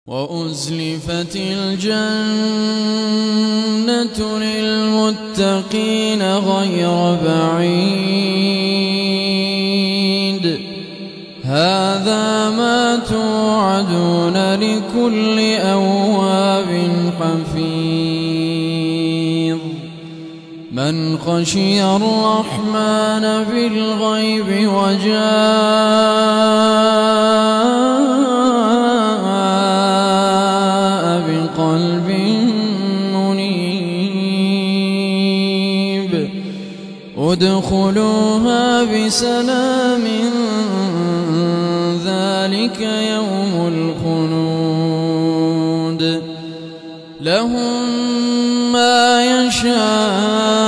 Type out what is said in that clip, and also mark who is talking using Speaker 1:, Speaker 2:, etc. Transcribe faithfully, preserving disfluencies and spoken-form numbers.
Speaker 1: وأزلفت الجنة للمتقين غير بعيد هذا ما توعدون لكل أواب حفيظ من خشي الرحمن بالغيب وجاء بقلب منيب ادخلوها بسلام ذلك يوم الخلود لهم ما يشاءون